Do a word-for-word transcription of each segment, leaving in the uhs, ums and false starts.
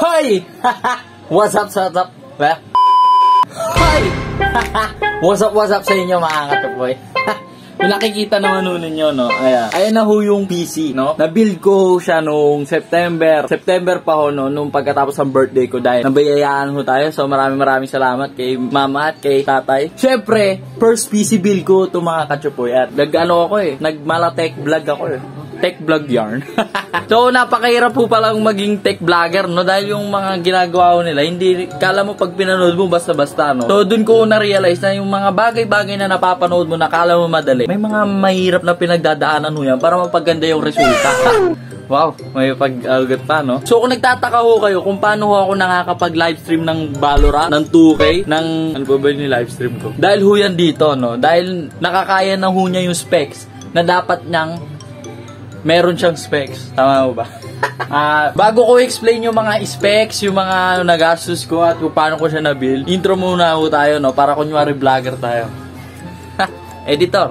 Hi! What's up, what's up? Hi! What's up, what's up sa inyo mga katupoy? Yung nakikita naman nun ninyo, no? Ayan. Ayan na ho yung P C, no? Na-build ko siya nung September. September pa ho, no? Nung pagkatapos ng birthday ko dahil nabayayaan ho tayo. So maraming maraming salamat kay mama at kay tatay. Syempre, first P C build ko ito mga katupoy. At nag-ano ako eh. Nag-malatech vlog ako eh. Tech vlog yarn. So, napakahirap po palang maging tech vlogger, no? Dahil yung mga ginagawa ko nila, hindi, kala mo pag pinanood mo, basta-basta, no? So, dun ko na-realize na yung mga bagay-bagay na napapanood mo, nakala mo madali, may mga mahirap na pinagdadaanan mo yan para mapaganda yung resulta. Wow, may pag-agot pa, no? So, kung nagtataka ho kayo kung paano ho ako nakakapag-livestream ng Valorant, ng two K, ng, ano ba ba yung livestream ko? Dahil ho yan dito, no? Dahil nakakaya na ho niya yung specs na dapat niyang meron siyang specs. Tama mo ba? uh, bago ko explain yung mga specs, yung mga nagastos ko at kung paano ko siya na-build, intro muna ho tayo, no? Para kunyari vlogger tayo. Editor.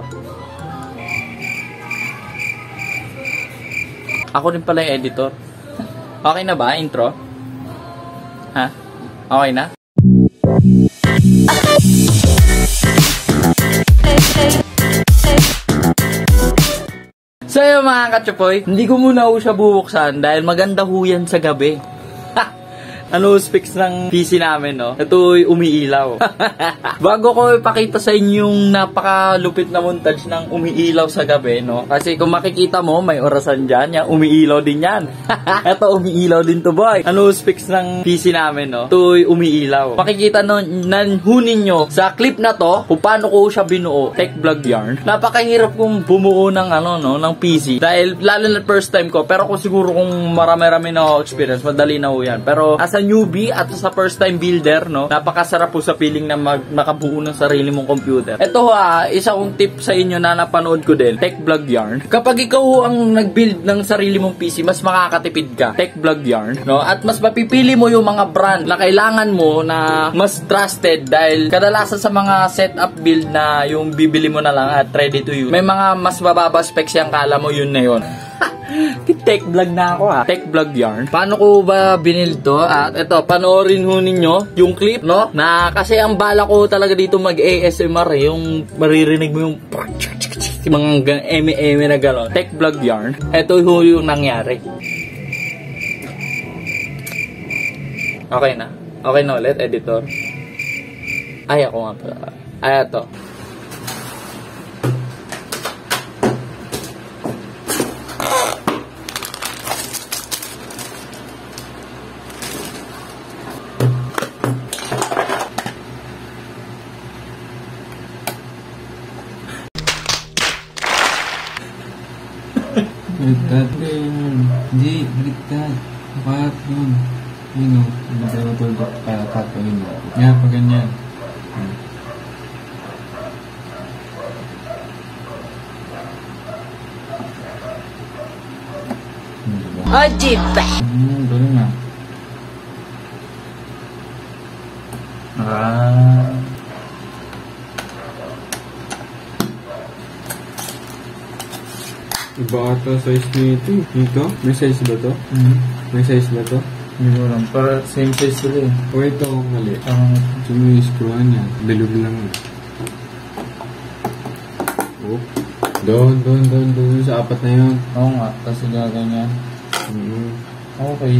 Ako rin pala yung editor. Okay na ba? Intro? Ha? Okay na? So yun mga katsupoy, hindi ko muna ho siya bubuksan dahil maganda ho yan sa gabi. Ano specs ng P C namin, no? Ito'y umiilaw. Bago ko ipakita sa inyo yung napakalupit na montage ng umiilaw sa gabi, no? Kasi kung makikita mo, may orasan dyan. Yan, umiilaw din yan. Ito, umiilaw din to, boy. Ano specs ng P C namin, no? Ito'y umiilaw. Makikita nun, hunin nyo sa clip na to kung paano ko siya binuo. Tech vlog yarn. Napakahirap kong bumuo ng, ano, no? Ng P C. Dahil, lalo na first time ko. Pero kung siguro kung marami-rami na experience, madali na ho yan. Pero, as a newbie at sa first time builder, no, napakasarap po sa feeling na mag makabuo ng sarili mong computer. Ito ha, isa kong tip sa inyo na napanood ko din, Tech Vlog Yarn. Kapag ikaw ang nag-build ng sarili mong P C, mas makakatipid ka. Tech Vlog Yarn, no? At mas mapipili mo yung mga brand na kailangan mo na mas trusted dahil kadalasan sa mga setup build na yung bibili mo na lang at ready to use, may mga mas mababa specs yung kala mo yun na yun. Tech vlog na ako ha. Tech vlog yarn. Paano ko ba binil to? At ito, panoorin ho ninyo yung clip, no? Na kasi ang bala ko talaga dito mag-A S M R eh. Yung maririnig mo yung mga eme-eme na gano'n. Tech vlog yarn. Ito ho yung nangyari. Okay na? Okay na ulit, editor? Ay, ako nga pala. Ay, ito. Baliktad. Hindi, baliktad. Pakat yun. Yun o. Hindi tayo matulog. Pakat pa yun. Nga, pa ganyan. Oh, jeep! Hmm, doon nga. Ah... Iba ata size nito. Dito? May size ba to? Mm-hmm. May size ba to? Hindi ko lang. Para same size sila eh. O ito ang mali. Um, ito mo yung screwan yan. Bilog lang. Oh. Doon, doon, doon, doon. Sa apat na yun. Oo nga. Kasi gaganyan. Mm-hmm. Okay.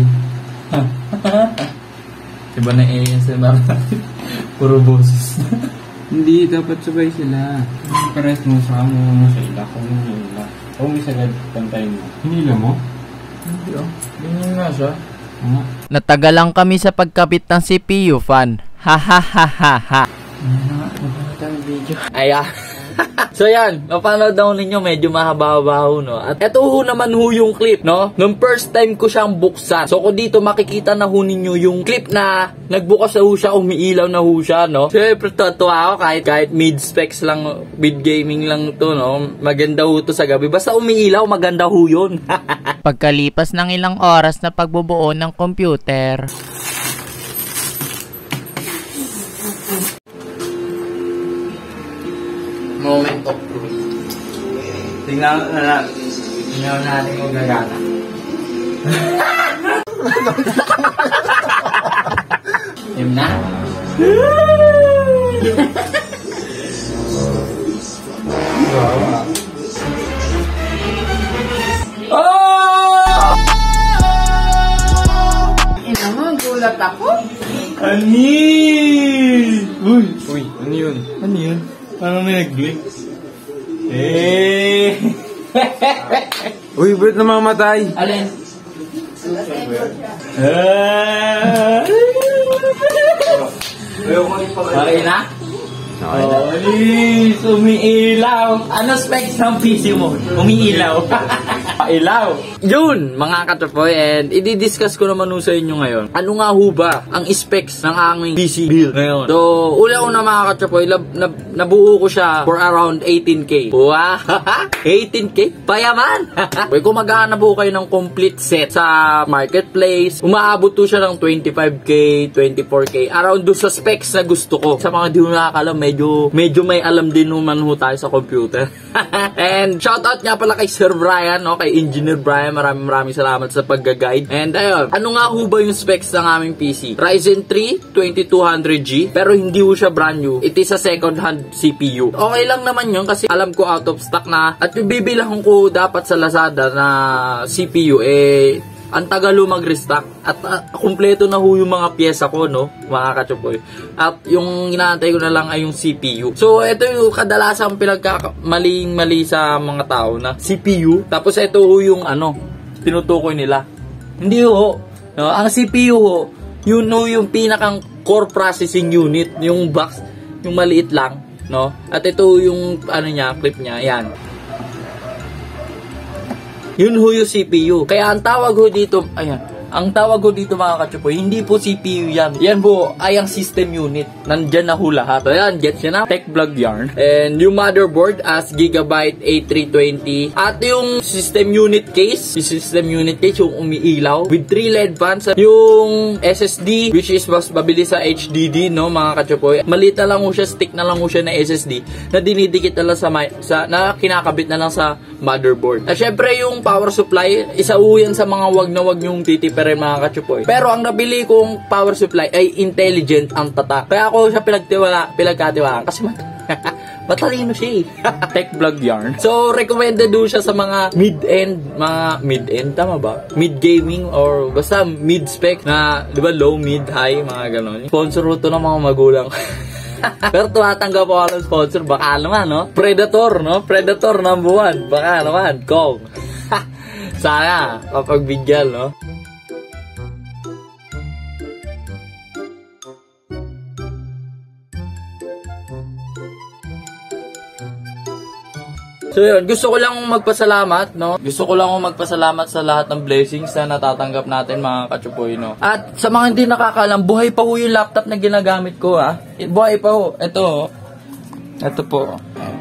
Diba na A S M R natin? Puro boses. Hindi, dapat sabay sila. Pares mo sa mo mo sa ila. Kung mo sa ila. O may sagad pantay mo. Hinila mo? Hindi oh. Ganyan nga siya. Uh-huh. Natagal lang kami sa pagkabit ng C P U fan. Ha ha ha ha ha. Ano nga? Ano tayong video? Ay ah. So yan, mapanood daw ninyo, medyo mahaba-haba no. At eto ho naman ho yung clip, no? Nung first time ko siyang buksan. So kung dito makikita na ho ninyo yung clip na nagbukas na ho siya, umiilaw na ho siya, no? Siyempre tatuwa ako kahit, kahit mid-specs lang, mid-gaming lang to, no? Maganda ho to sa gabi. Basta umiilaw, maganda ho yun. Pagkalipas ng ilang oras na pagbubuo ng computer, Moment of truth. Tingnan na tingnan natin kung gagana. Oh! Ina mo, gulat ako. Ani! Uy! Uy, ano yun? Ano yun? Parang may nag-blink. Eh! Uy, ba't namamatay? Alin? Ah! Okay na? Okay na. Oh, please, umiilaw. Ano specs ng P C mo? Umiilaw. Ilaw. Yun, mga katupoy, and i-discuss ko naman sa inyo ngayon. Ano nga ho ba ang specs ng aming P C build ngayon? So, ula-una mga katupoy, nab nab nabuo ko siya for around eighteen K. Wow! eighteen K? Payaman! Uy, kung maghahanap po kayo ng complete set sa marketplace, umaabot to siya ng twenty-five K, twenty-four K, around do sa specs na gusto ko. Sa mga di mo nakakalam, medyo, medyo may alam din naman ho tayo sa computer. And shoutout nga pala kay Sir Brian, no? Kay Engineer Brian, maraming maraming salamat sa pagga-guide. And ayun, ano nga ho ba yung specs ng aming P C? Ryzen three twenty-two hundred G, pero hindi ho siya brand new. It is a second hand C P U. Okay lang naman yun kasi alam ko out of stock na, at yung bibilhan ko dapat sa Lazada na C P U, eh, ang tagal ho mag-restock. At uh, kumpleto na ho yung mga pyesa ko, no, mga kachupoy. At yung inaantay ko na lang ay yung C P U. So, ito yung kadalasang pinagkamaling-mali sa mga tao na C P U. Tapos ito ho yung ano, tinutukoy nila. Hindi ho. No? Ang C P U ho, yun ho yung pinakang core processing unit. Yung box, yung maliit lang. No? At ito yung ano niya, clip niya. Yan. Yun ho yung C P U. Kaya ang tawag ho dito, ayan, ang tawag ko dito mga kachupoy, hindi po C P U yan. Yan po ay ang system unit. Nandyan na ho lahat. So yan, get siya na. Tech Vlog Yarn. And yung motherboard as Gigabyte A three twenty. At yung system unit case, yung system unit case yung umiilaw with three L E D fans. Yung S S D, which is mas mabilis sa H D D, no mga kachupoy. Maliit na lang ho siya, stick na lang ho siya na S S D na dinidikit na lang sa, sa na kinakabit na lang sa motherboard. At syempre yung power supply, isa ho yan sa mga wag na wag yung titiper mga kachupoy. Pero ang nabili kong power supply ay intelligent ang tatak. Kaya ako siya pinagtiwala, pinagkatiwalaan kasi mat matalino siya eh. Tech Vlog Yarn. So, recommended do siya sa mga mid-end, mga mid-end, tama ba? Mid-gaming or basta mid-spec na, di ba, low, mid, high, mga ganon. Sponsor to ng mga magulang. Pero tumatanggap ako ng sponsor, baka naman, no? Predator, no? Predator number one. Baka naman, Kong. Sana, papagbigyan, no? So yun, gusto ko lang magpasalamat, no? Gusto ko lang magpasalamat sa lahat ng blessings na natatanggap natin mga kachupoy, no? At sa mga hindi nakakalam, buhay pa ho yung laptop na ginagamit ko, ha? Buhay pa ho. Ito, ito po.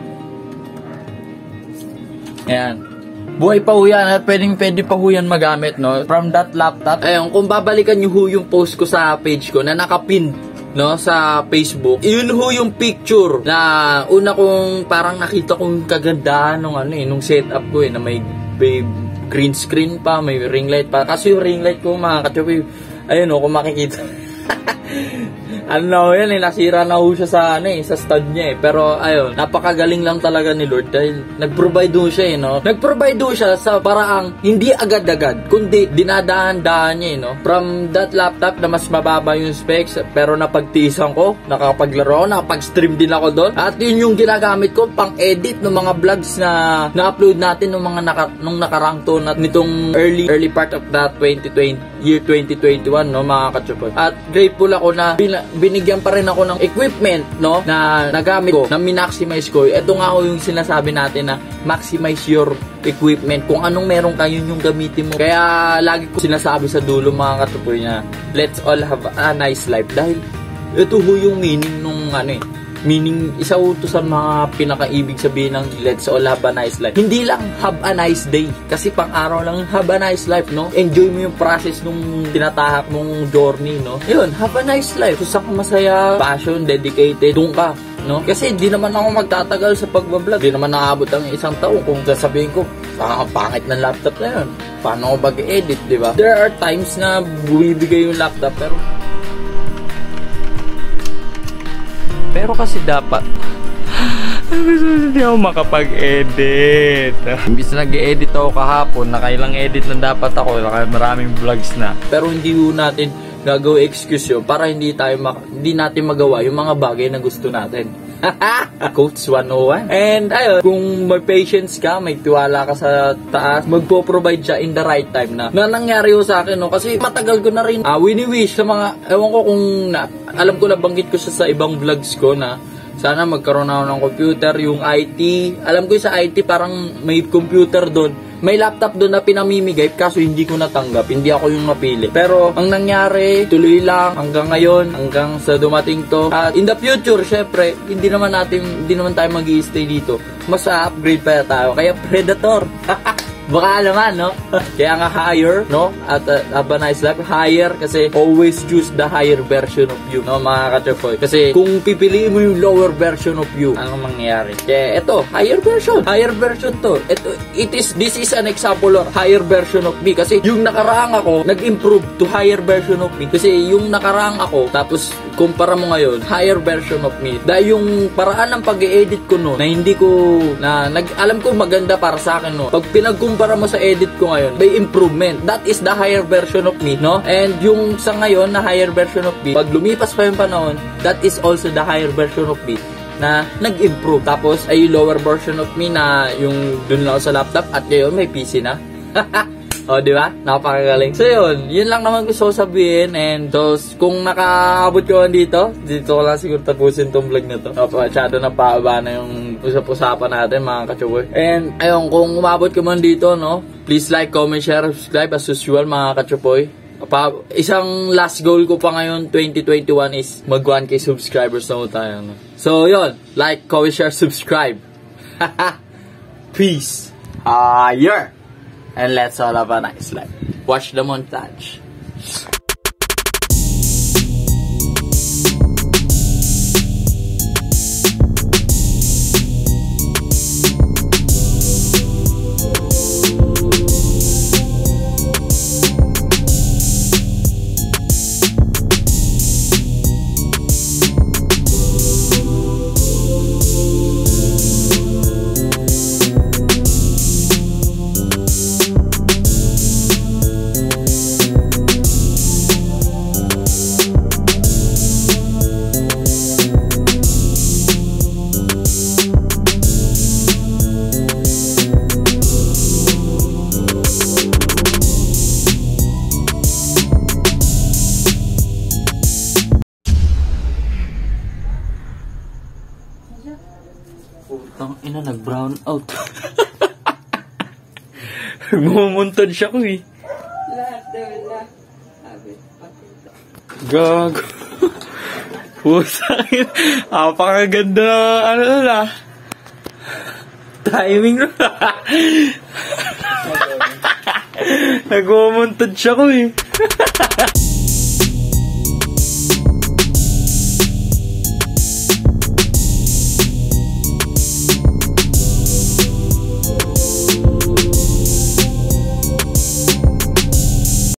Ayan. Buhay pa ho yan at pwedeng pwede pa ho yan magamit, no? From that laptop. Ayun, kung babalikan nyo ho yung post ko sa page ko na nakapin, no, sa Facebook. Yun ho yung picture na una kong parang nakita kong kagandahan nung ano eh, nung setup ko eh, na may, may green screen pa, may ring light pa. Kasi yung ring light ko mga kachupoy, ayun o, kung makikita. Ano na ho yan eh, nasira na ho siya sa ano eh, sa stud niya eh. Pero ayun, napakagaling lang talaga ni Lord dahil nag-provide ho siya eh, no. Nag-provide ho siya sa paraang hindi agad-agad, kundi dinadahan-dahan niya eh, no. From that laptop na mas mababa yung specs, pero napagtiisan ko, nakapaglaro, nakapag-stream din ako doon. At yun yung ginagamit ko pang-edit ng mga vlogs na na-upload natin nung mga naka, nung nakarang to na nitong early early part of that twenty twenty year twenty twenty-one, no mga kachupoy. At grateful ako na binigyan pa rin ako ng equipment, no, na nagamit ko, na minaximize ko. Ito nga ho yung sinasabi natin na maximize your equipment. Kung anong meron kayo yung gamitin mo. Kaya lagi ko sinasabi sa dulo mga katupoy na let's all have a nice life. Dahil ito ho yung meaning nung ano eh. Meaning, isa ho to sa mga pinakaibig sabihin ng let's all have a nice life. Hindi lang have a nice day. Kasi pang araw lang have a nice life, no? Enjoy mo yung process nung tinatahak mong journey, no? Yun, have a nice life. Kung saan ka masaya, passion, dedicated, doon ka, no? Kasi di naman ako magtatagal sa pagbablog. Di naman nakaabot ang isang taon kung sasabihin ko, ah, pangit ng laptop na yun. Paano ako mag-edit, di ba? There are times na bumibigay yung laptop, pero Pero kasi dapat hindi ako makapag-edit. Imbis na nag-edit ako kahapon, nakailang edit lang dapat ako, naka maraming vlogs na. Pero hindi po natin gagawa excuse yun para hindi tayo hindi natin magawa yung mga bagay na gusto natin. Coach one oh one. And ayun, kung may patience ka, may tiwala ka sa taas, magpo-provide siya in the right time na. Na nangyari yun sa akin, no? Kasi matagal ko na rin ah, wini-wish sa mga, ewan ko kung na, alam ko na banggit ko siya sa ibang vlogs ko na sana magkaroon ako ng computer, yung I T. Alam ko yung sa I T parang may computer doon. May laptop doon na pinamimigay, kaso hindi ko natanggap. Hindi ako yung napili. Pero ang nangyari, tuloy lang hanggang ngayon, hanggang sa dumating to. At in the future, syempre, hindi naman natin, hindi naman tayo mag-i-stay dito. Mas upgrade pa tayo. Kaya Predator. Baka naman, no? Kaya nga higher, no? At uh, have a nice life. Higher kasi always choose the higher version of you, no, mga kachapoy. Kasi kung pipiliin mo yung lower version of you, anong mangyayari? Kaya ito, higher version. Higher version to. Ito, it is, this is an example of higher version of me. Kasi yung nakaraang ako, nag-improve to higher version of me. Kasi yung nakaraang ako, tapos kumpara mo ngayon, higher version of me. Dahil yung paraan ng pag-e-edit ko no, na hindi ko, na nag, alam ko maganda para sa akin no. Pag pinagkumpara mo sa edit ko ngayon, may improvement. That is the higher version of me, no? And yung sa ngayon na higher version of me, pag lumipas pa yung panahon, that is also the higher version of me na nag-improve. Tapos ay yung lower version of me na yung dun lang sa laptop at ngayon may P C na. O, di ba? Napakagaling. So, yun. Yun lang naman gusto ko sabihin. And, so, kung nakaabot ko dito, dito ko lang siguro tapusin tong vlog na to. Masyado na paaba na yung usap-usapan natin, mga kachuboy. And, ayun, kung umabot ka man dito, no, please like, comment, share, subscribe as usual, mga kachuboy. Pa, isang last goal ko pa ngayon, twenty twenty-one, is mag one K subscribers na tayo. No? So, yun. Like, comment, share, subscribe. Peace. Higher. And let's all have a nice life. Watch the montage. Putang ina, nag-brown out. Nagmumuntad siya ko eh. Lahat daw na. Sabi, pakita. Gago. Pusang ina. Apakaganda na, ano na. Timing na. Nagmumuntad siya ko eh.